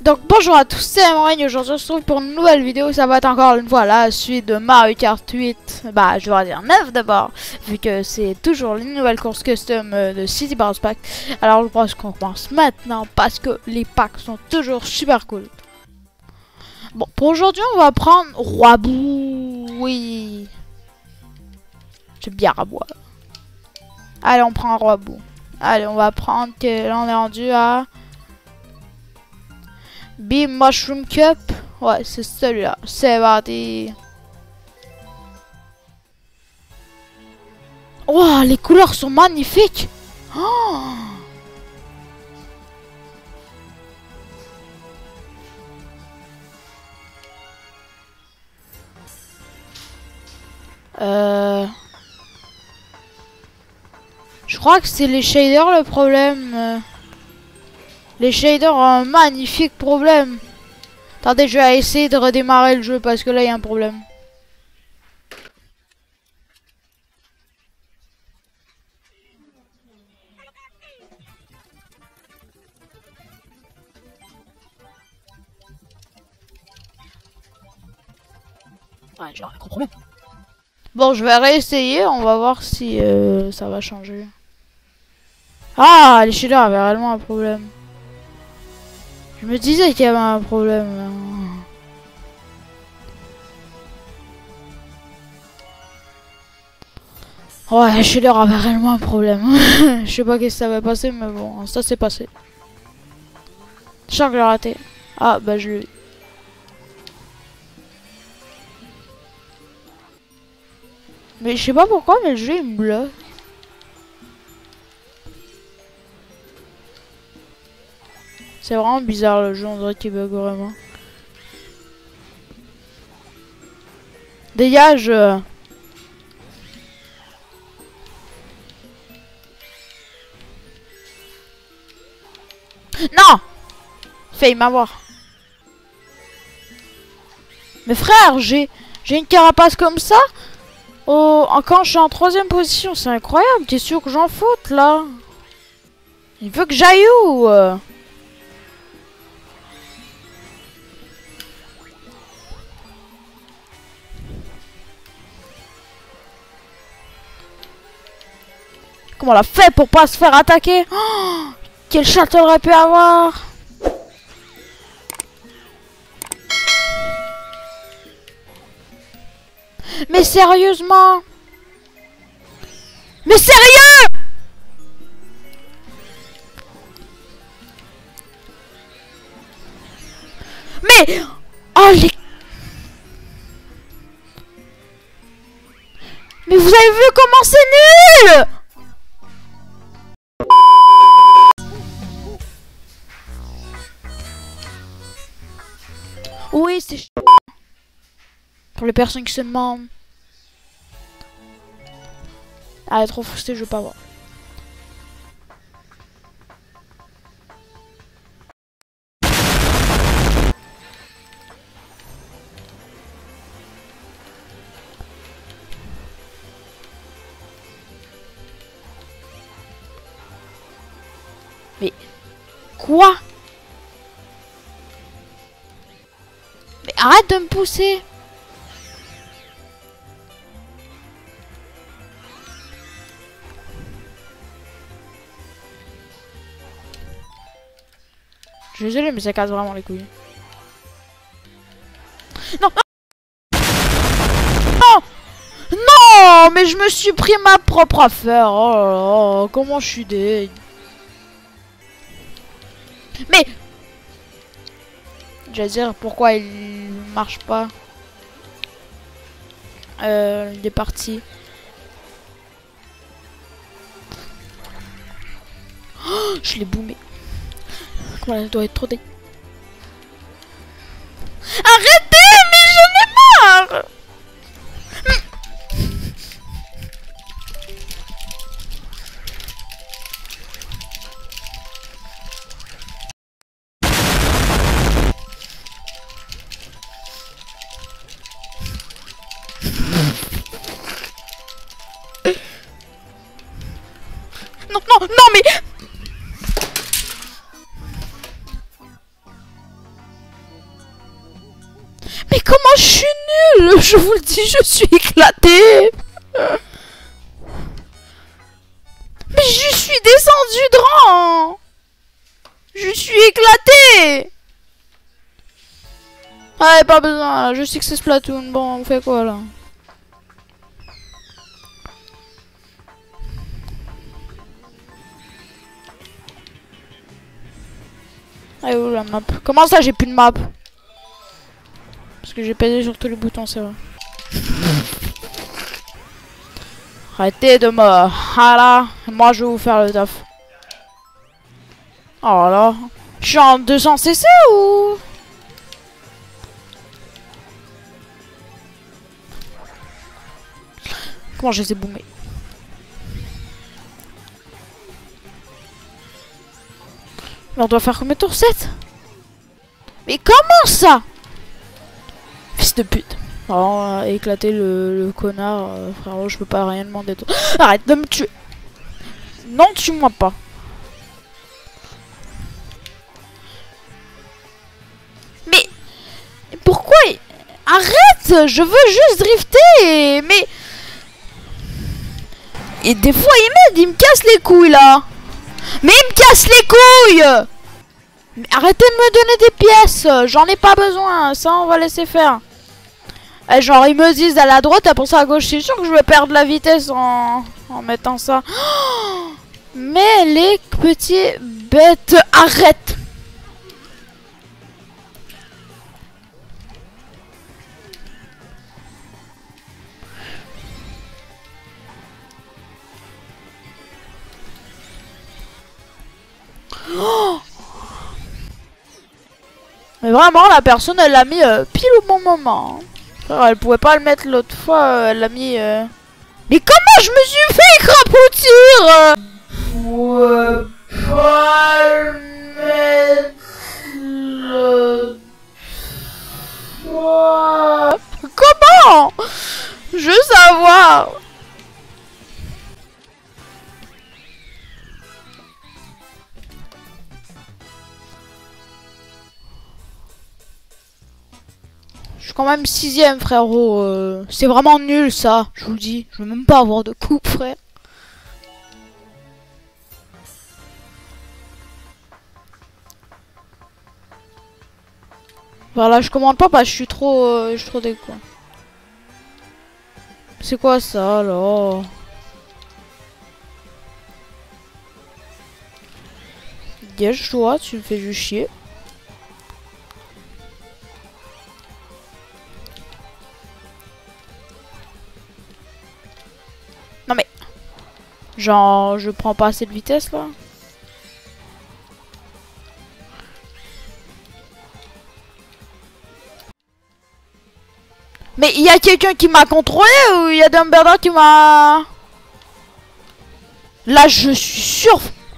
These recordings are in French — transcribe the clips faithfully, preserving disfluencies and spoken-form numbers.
Donc bonjour à tous, c'est Amorine. Aujourd'hui on se retrouve pour une nouvelle vidéo. Ça va être encore une fois la suite de Mario Kart huit. Bah je devrais dire neuf d'abord, vu que c'est toujours les nouvelles courses custom euh, de City Bounce Pack. Alors je pense qu'on commence maintenant parce que les packs sont toujours super cool. Bon, pour aujourd'hui on va prendre Roi Bou. Oui, j'aime bien Rabois. Allez, on prend Roi Bou. Allez, on va prendre que là on est rendu à Bee Mushroom Cup. Ouais, c'est celui-là. C'est parti. Oh, les couleurs sont magnifiques. Oh. Euh... Je crois que c'est les shaders le problème. Les shaders ont un magnifique problème. Attendez, je vais essayer de redémarrer le jeu parce que là il y a un problème. Ouais, j'ai un gros problème. Bon, je vais réessayer, on va voir si euh, ça va changer. Ah, les shaders avaient réellement un problème. Je me disais qu'il y avait un problème là. Ouais, les shaders avaient réellement un problème. Je sais pas qu'est-ce que ça va passer, mais bon, ça s'est passé. Je sens que j'ai raté. Ah, bah je l'ai. Mais je sais pas pourquoi, mais le jeu il me bloque. C'est vraiment bizarre le jeu, on dirait qu'il bug vraiment. Dégage. euh. Non, failli m'avoir. Mais frère, j'ai j'ai une carapace comme ça. Oh, quand je suis en troisième position, c'est incroyable. T'es sûr que j'en foute là? Il veut que j'aille où? Comment on l'a fait pour pas se faire attaquer? Oh, quel chat aurait pu avoir? Mais sérieusement? Mais sérieux? Mais... Oh les... Mais vous avez vu comment c'est nul? Oui, c'est ch... Pour les personnes qui se demandent. Ah, trop frustré, je veux pas voir. Mais... Quoi? Mais arrête de me pousser! Je suis désolé, mais ça casse vraiment les couilles. Non! Non! Non! Mais je me suis pris ma propre affaire! Oh là là, comment je suis deg. Mais... Je vais dire pourquoi il marche pas. Euh, il est parti. Oh, je l'ai boomé. Comment elle doit être trop dé... Arrêtez, mais j'en ai marre. Non, non, non, mais... je suis nulle. Je vous le dis, je suis éclatée. Mais je suis descendue de rang. Je suis éclatée. Ah, pas besoin, là. Je sais que c'est Splatoon. Bon, on fait quoi, là? Ah, où la map? Comment ça, j'ai plus de map? Parce que j'ai pesé sur tous les boutons, c'est vrai. Arrêtez de me... Ah là, moi je vais vous faire le taf. Oh là. Je suis en deux cents C C ou... Comment je les ai boomés? Mais on doit faire combien de tours? sept? Mais comment ça? Fils de pute. Oh, éclater le, le connard, euh, frérot, je peux pas rien demander. De... Arrête de me tuer. Non, tue-moi pas. Mais pourquoi? Arrête, je veux juste drifter. Mais et des fois il m'aide, il me casse les couilles là. Mais il me casse les couilles. Mais arrêtez de me donner des pièces, j'en ai pas besoin, ça on va laisser faire. Et genre ils me disent à la droite, et pour ça à gauche, c'est sûr que je vais perdre la vitesse en, en mettant ça. Oh, mais les petits bêtes, arrête. Oh, mais vraiment la personne elle l'a mis euh, pile au bon moment. Alors, elle pouvait pas le mettre l'autre fois, euh, elle l'a mis... Euh... Mais comment je me suis fait écrapoutir? Ouais, pas le mettre l'autre fois. Comment? Je veux savoir. Je suis quand même sixième, frérot. Euh, c'est vraiment nul, ça. Je vous le dis. Je veux même pas avoir de coupe, frère. Voilà, je commande pas parce que je suis trop... Euh, je suis trop déco. C'est quoi ça, alors? Dégage-toi, tu me fais juste chier. Non mais... Genre, je prends pas assez de vitesse, là. Mais il y a quelqu'un qui m'a contrôlé ou il y a Dumbledore qui m'a... Là, je suis sûr...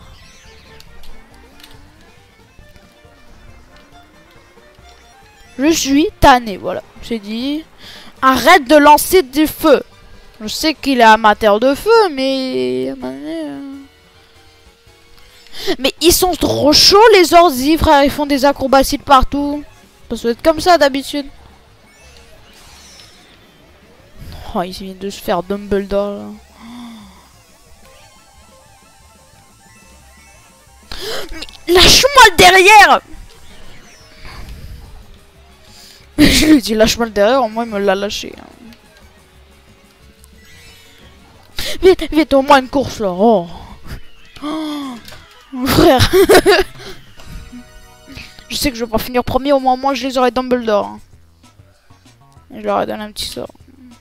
Je suis tanné, voilà. J'ai dit... Arrête de lancer du feu. Je sais qu'il est amateur de feu, mais... Mais ils sont trop chauds, les ordi, frère. Ils font des acrobaties de partout. Ça doit être comme ça, d'habitude. Oh, il vient de se faire Dumbledore, là. Mais lâche-moi le derrière. Je lui ai dit lâche-moi le derrière, au moins il me l'a lâché. Vite, vite, au moins une course là. Oh, oh frère. Je sais que je vais pas finir premier, au moins moi je les aurais Dumbledore. Et je leur ai donné un petit sort.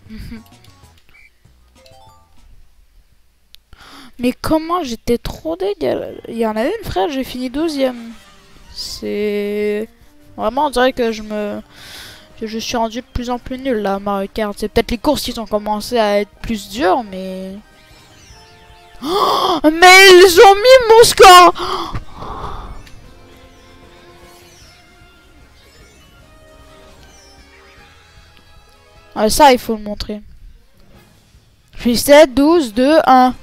Mais comment j'étais trop dégueulasse. Il y en a une, frère, j'ai fini douzième. C'est... Vraiment, on dirait que je me... que je suis rendu de plus en plus nul, là, Mario Kart. C'est peut-être les courses qui ont commencé à être plus dures, mais... Oh, mais ils ont mis mon score. Ah, ça, il faut le montrer. Je suis sept, douze, deux, un.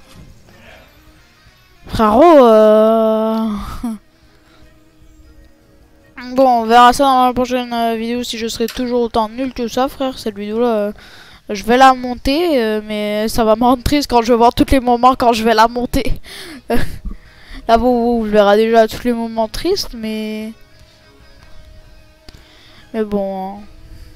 Frérot, euh... Bon, on verra ça dans la prochaine euh, vidéo si je serai toujours autant nul que ça, frère. Cette vidéo-là, euh, je vais la monter, euh, mais ça va me rendre triste quand je vais voir tous les moments quand je vais la monter. Là, vous, vous verrez déjà tous les moments tristes, mais... Mais bon... Hein.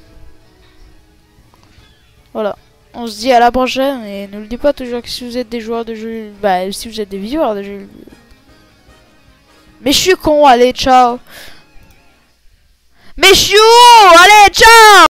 Voilà. On se dit à la prochaine, et n'oubliez pas toujours que si vous êtes des joueurs de jeux... Bah, si vous êtes des viewers de jeux... Mais je suis con, allez, ciao. Mais je suis où? Allez, ciao.